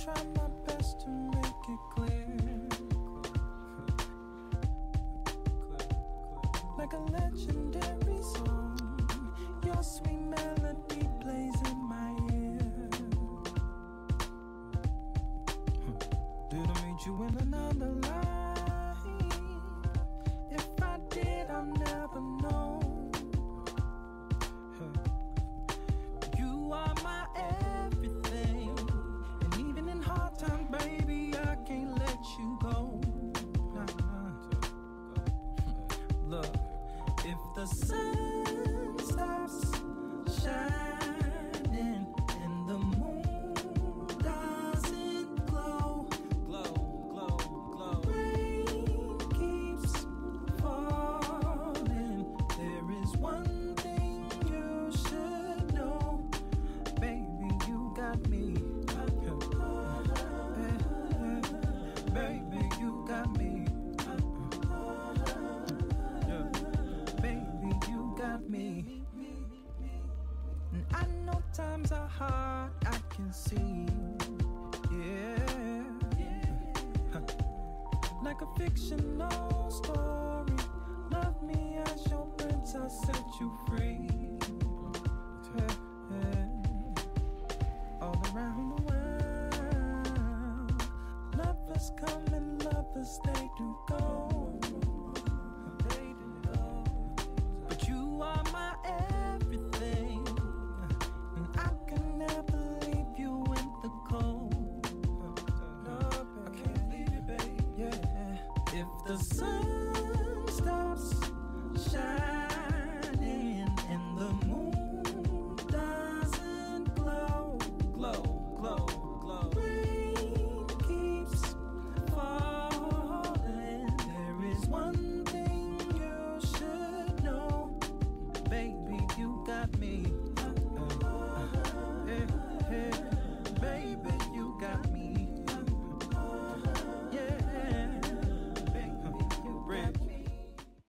try my best to make it clear. Like a legendary song, your sweet melody plays in my ear. Did I meet you in another life? If I did, I'll never know. You are my everything, and even in hard times, baby, I can't let you go. Look, if the sun stops shining and the moon doesn't glow, rain keeps falling, there is one thing you should know, baby, you got me. Baby, you got me. Me. And I know times are hard, I can see. Yeah. Like a fictional story. Love me as your prince, I'll set you free. All around the world, lovers come and lovers they do go. You are my everything, and I can never leave you in the cold. No, I can't leave you, babe. Yeah. If the sun